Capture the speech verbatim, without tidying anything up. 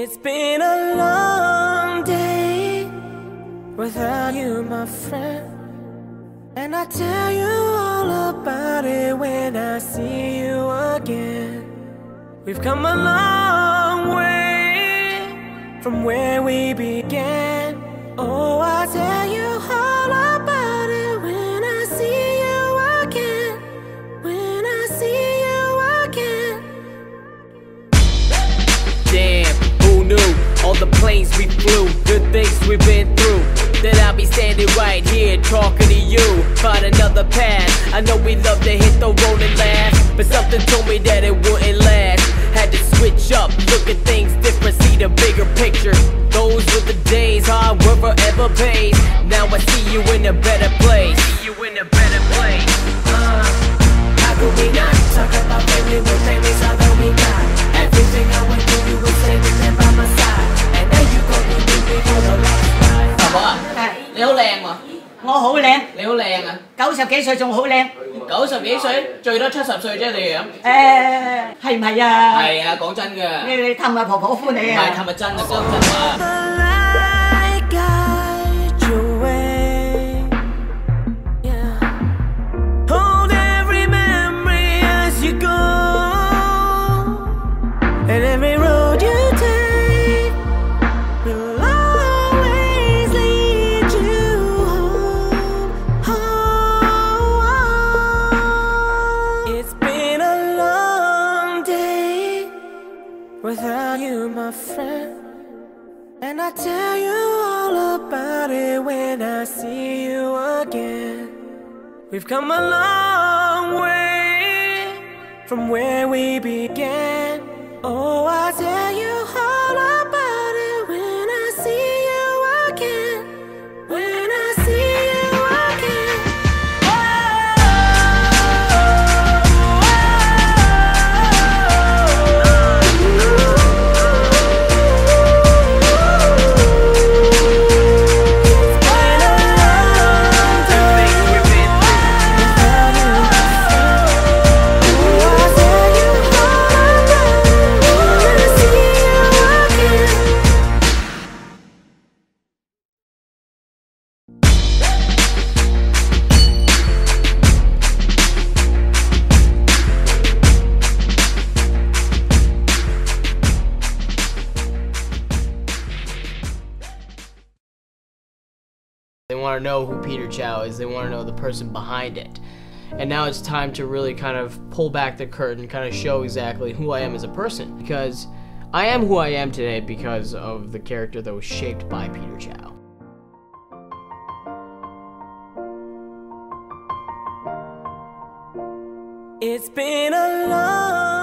It's been a long day without you, my friend, and I tell you all about it when I see you again. We've come a long way from where we began. Oh, I tell you all about it when I see you again. When I see you again. Damn, who knew? All the planes we flew, good things we've been through, that I'll be standing right here talking to you about another path. I know we love to hit the road and laugh, but something told me that it wouldn't last. Had to switch up, look at things different, see the bigger picture. Those were the days, hard work forever pays. Now I see you in a better place. See you in a better place. Uh, how could we not talk about family when family's all that we got? Everything I went through, you were standing there by my side, and now you gon' be with me for the last ride. 阿婆啊，你好靚喎！ 我好靚， 你好靚啊！ 九十幾歲仲好靚。 九十幾歲，最多七十歲啫，你樣。 誒，係唔係啊？ 係啊，講真㗎。 你你氹下婆婆歡你啊？ 唔係氹下真啊，講真話。 And every road you take will always lead you home, home. It's been a long day without you, my friend, and I tell you all about it when I see you again. We've come a long way from where we began. Oh, I tell you all about it when I see you again. When I see you again. Oh, They want to know who Peter Chao is. They want to know the person behind it. And now it's time to really kind of pull back the curtain, kind of show exactly who I am as a person. Because I am who I am today because of the character that was shaped by Peter Chao. it's been a long